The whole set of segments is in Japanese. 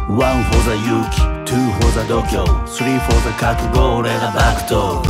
1 for the 勇気、2 for the 度胸、3 for the 覚悟、俺らバクト。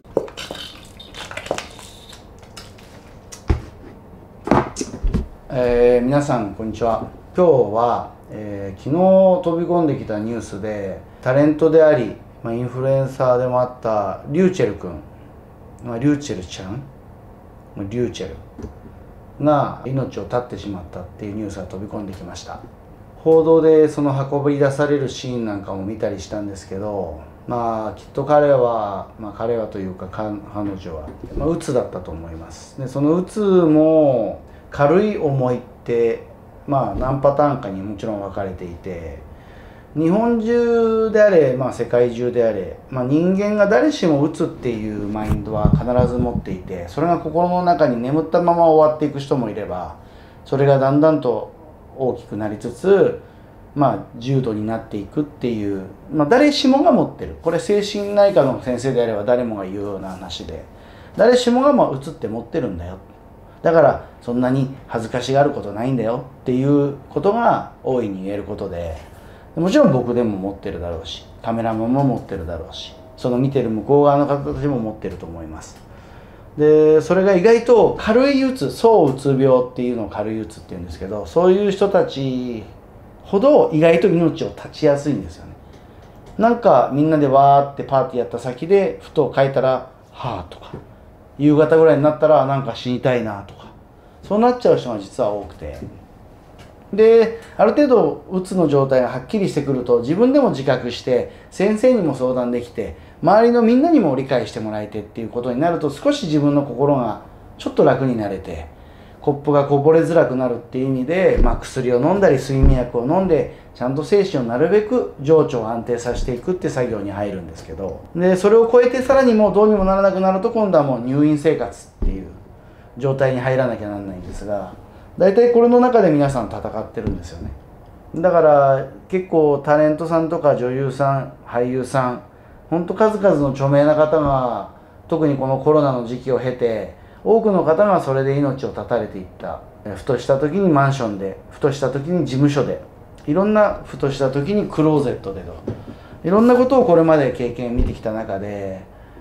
皆さんこんにちは。今日は、昨日飛び込んできたニュースでタレントであり、インフルエンサーでもあったリューチェル君、リューチェルちゃん、リューチェルが命を絶ってしまったっていうニュースが飛び込んできました。報道でその運び出されるシーンなんかも見たりしたんですけど、きっと彼は、彼はというか彼女は、うつだったと思います。でそのうつも軽い思いって何パターンかにもちろん分かれていて、日本中であれ、世界中であれ、人間が誰しもうつっていうマインドは必ず持っていて、それが心の中に眠ったまま終わっていく人もいれば、それがだんだんと大きくなりつつ、重度になっていくっていう、誰しもが持ってる。これ精神内科の先生であれば誰もが言うような話で、誰しもがうつって持ってるんだよ。だからそんなに恥ずかしがることないんだよっていうことが大いに言えることで、もちろん僕でも持ってるだろうし、カメラマンも持ってるだろうし、その見てる向こう側の方たちも持ってると思います。でそれが意外と軽いうつ、躁うつ病っていうのを軽いうつっていうんですけど、そういう人たちほど意外と命を絶ちやすいんですよね。なんかみんなでわーってパーティーやった先でふと書いたらはぁとか、夕方ぐらいになったらなんか死にたいなとか、そうなっちゃう人が実は多くて、である程度うつの状態がはっきりしてくると自分でも自覚して先生にも相談できて、周りのみんなにも理解してもらえてっていうことになると、少し自分の心がちょっと楽になれて、コップがこぼれづらくなるっていう意味で、薬を飲んだり睡眠薬を飲んでちゃんと精神をなるべく情緒を安定させていくって作業に入るんですけど、でそれを超えてさらにもうどうにもならなくなると、今度はもう入院生活っていう状態に入らなきゃならないんですが、大体これの中で皆さん戦ってるんですよね。だから結構タレントさんとか女優さん、俳優さん、本当数々の著名な方が、特にこのコロナの時期を経て多くの方がそれで命を絶たれていった。ふとした時にマンションで、ふとした時に事務所で、いろんなふとした時にクローゼットでと、いろんなことをこれまで経験見てきた中で、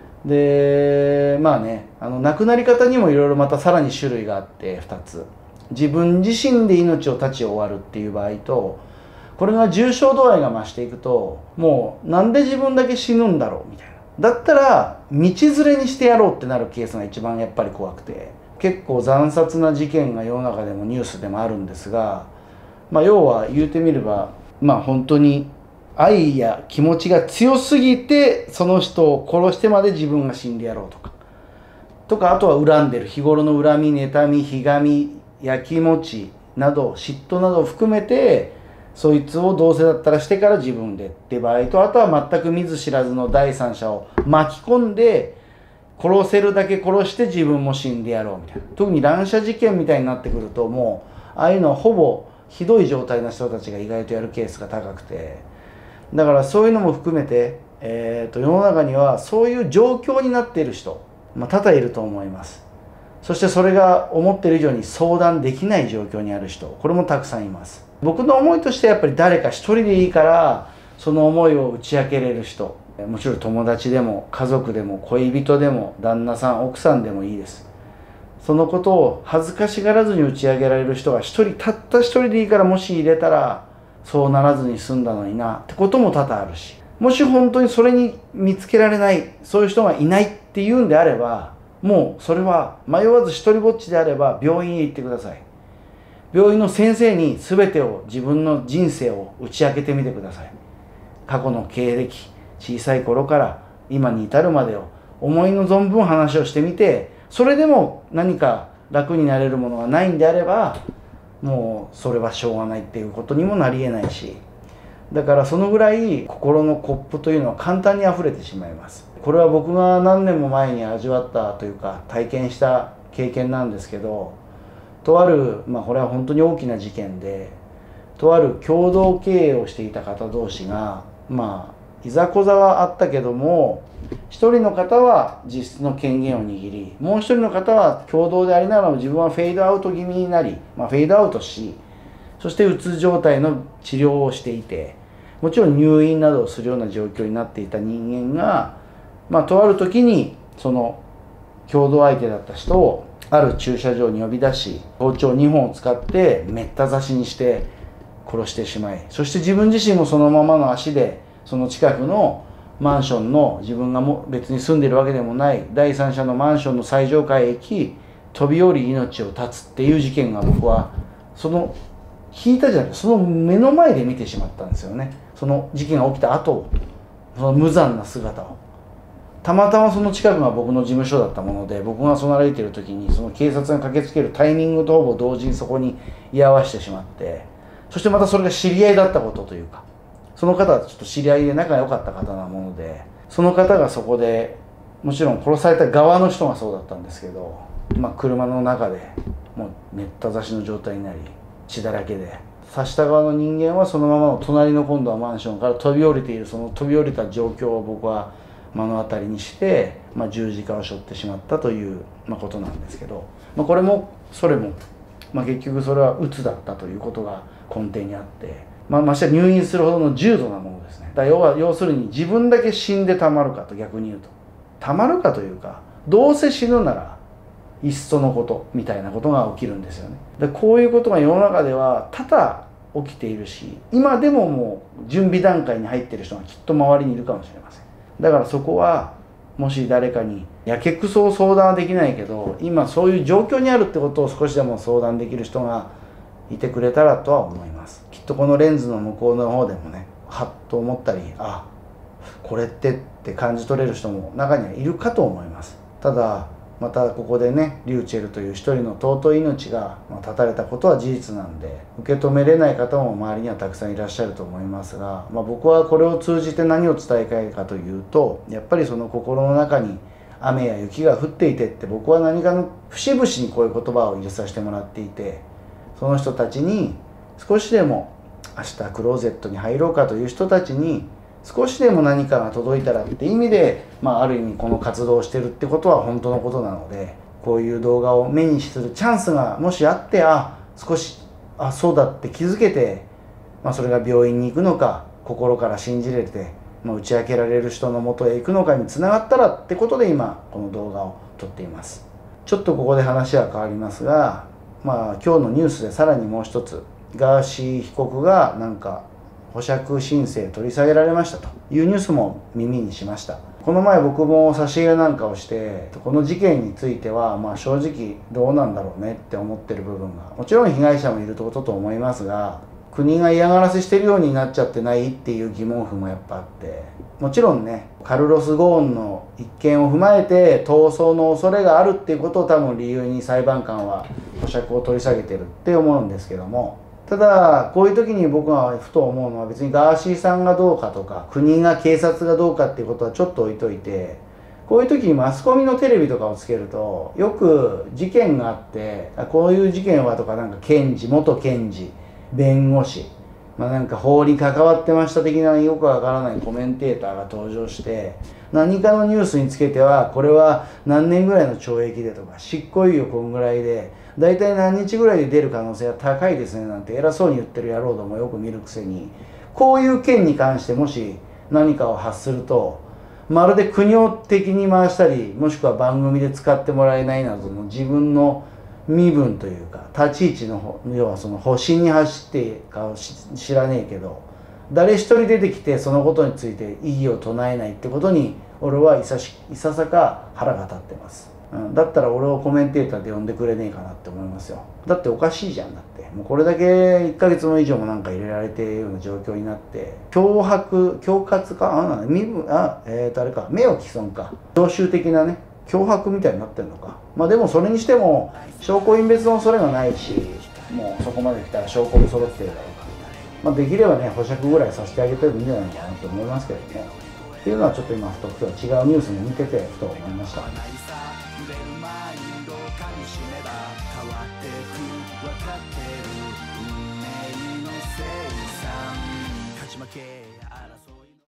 亡くなり方にもいろいろまたさらに種類があって2つ。自分自身で命を絶ち終わるっていう場合と、これが重症度合いが増していくと、もうなんで自分だけ死ぬんだろうみたいな、だったら道連れにしてやろうってなるケースが一番やっぱり怖くて、結構惨殺な事件が世の中でもニュースでもあるんですが、要は言うてみれば、本当に愛や気持ちが強すぎてその人を殺してまで自分が死んでやろうとか、あとは恨んでる日頃の恨み、妬み、ひがみ、やきもちなど嫉妬などを含めて、そいつをどうせだったらしてから自分でって場合と、あとは全く見ず知らずの第三者を巻き込んで殺せるだけ殺して自分も死んでやろうみたいな、特に乱射事件みたいになってくると、もうああいうのはほぼひどい状態の人たちが意外とやるケースが高くて、だからそういうのも含めて、世の中にはそういう状況になっている人、多々いると思います。そしてそれが思っている以上に相談できない状況にある人、これもたくさんいます。僕の思いとしてはやっぱり誰か一人でいいからその思いを打ち明けれる人、もちろん友達でも家族でも恋人でも旦那さん奥さんでもいいです。そのことを恥ずかしがらずに打ち明けられる人がたった一人でいいから、もし入れたらそうならずに済んだのになってことも多々あるし、もし本当にそれに見つけられない、そういう人がいないっていうんであれば、もうそれは迷わず一人ぼっちであれば病院へ行ってください。病院の先生に全てを、自分の人生を打ち明けてみてください。過去の経歴、小さい頃から今に至るまでを思いの存分話をしてみて、それでも何か楽になれるものがないんであれば、もうそれはしょうがないっていうことにもなり得ないし、だからそのぐらい心のコップというのは簡単に溢れてしまいます。これは僕が何年も前に味わったというか体験した経験なんですけど、とある、これは本当に大きな事件で、とある共同経営をしていた方同士が、いざこざはあったけども、一人の方は実質の権限を握り、もう一人の方は共同でありながらも自分はフェードアウト気味になり、フェードアウトし、そしてうつ状態の治療をしていて、 もちろん入院などをするような状況になっていた人間が、とある時にその共同相手だった人をある駐車場に呼び出し、包丁2本を使ってめった刺しにして殺してしまい、そして自分自身もそのままの足でその近くのマンションの、自分がも別に住んでるわけでもない第三者のマンションの最上階へ行き、飛び降り命を絶つっていう事件が、僕はその聞いたじゃなくてその目の前で見てしまったんですよね。その事件が起きた後、その無残な姿を。たまたまその近くが僕の事務所だったもので、僕がその歩いている時にその警察が駆けつけるタイミングとほぼ同時にそこに居合わせてしまって、そしてまたそれが知り合いだったことというか、その方はちょっと知り合いで仲良かった方なもので、その方がそこで、もちろん殺された側の人がそうだったんですけど、車の中でもうめった刺しの状態になり血だらけで、刺した側の人間はそのままの隣の今度はマンションから飛び降りている、その飛び降りた状況を僕は目の当たりにして、十字架を背負ってしまったという、ことなんですけど、これもそれも、結局それは鬱だったということが根底にあって、ましてや入院するほどの重度なものですね。だから要するに自分だけ死んでたまるかと、逆に言うとたまるかというか、どうせ死ぬならいっそのことみたいなことが起きるんですよね。でこういうことが世の中では多々起きているし、今でももう準備段階に入っている人がきっと周りにいるかもしれません。だからそこはもし誰かにやけくそを相談はできないけど、今そういう状況にあるってことを少しでも相談できる人がいてくれたらとは思います。きっとこのレンズの向こうの方でもね、はっと思ったり、これって感じ取れる人も中にはいるかと思います。ただまたここでね、リューチェルという一人の尊い命が絶たれたことは事実なんで、受け止めれない方も周りにはたくさんいらっしゃると思いますが、僕はこれを通じて何を伝えたいかというと、やっぱりその心の中に雨や雪が降っていてって、僕は何かの節々にこういう言葉を入れさせてもらっていて、その人たちに少しでも明日クローゼットに入ろうかという人たちに少しでも何かが届いたらって意味で、ある意味この活動をしてるってことは本当のことなので、こういう動画を目にするチャンスがもしあって、少しそうだって気づけて、それが病院に行くのか、心から信じれて、打ち明けられる人のもとへ行くのかにつながったらってことで今この動画を撮っています。ちょっとここで話は変わりますが、今日のニュースでさらにもう一つ、ガーシー被告が保釈申請取り下げられましたというニュースも耳にしました。この前僕も差し入れなんかをして、この事件については正直どうなんだろうねって思ってる部分が、もちろん被害者もいることと思いますが、国が嫌がらせしてるようになっちゃってないっていう疑問符もやっぱあって、もちろんね、カルロス・ゴーンの一件を踏まえて逃走の恐れがあるっていうことを多分理由に裁判官は保釈を取り下げてるって思うんですけども、ただこういう時に僕がふと思うのは、別にガーシーさんがどうかとか国が警察がどうかっていうことはちょっと置いといて、こういう時にマスコミのテレビとかをつけると、よく事件があって、こういう事件はとか、検事、元検事、弁護士、法に関わってました的なよくわからないコメンテーターが登場して、何かのニュースにつけてはこれは何年ぐらいの懲役でとか、執行猶予こんぐらいで大体何日ぐらいで出る可能性は高いですねなんて偉そうに言ってる野郎どもよく見るくせに、こういう件に関してもし何かを発すると、まるで国を敵に回したり、もしくは番組で使ってもらえないなどの自分の身分というか立ち位置の、要はその保身に走ってか知らねえけど、誰一人出てきてそのことについて異議を唱えないってことに俺はいささか腹が立ってます。だったら俺をコメンテーターで呼んでくれねえかなって思いますよ。だっておかしいじゃん。だってもうこれだけ1ヶ月も以上も入れられているような状況になって、脅迫恐喝かあれか名誉毀損か、常習的なね脅迫みたいになってるのか。でもそれにしても証拠隠滅の恐れがないし、もうそこまで来たら証拠も揃ってるだろうから、できればね保釈ぐらいさせてあげてもいいんじゃないかなと思いますけどね。っていうのはちょっと今ふと今日は違うニュースも見ててふと思いました。勝ち負け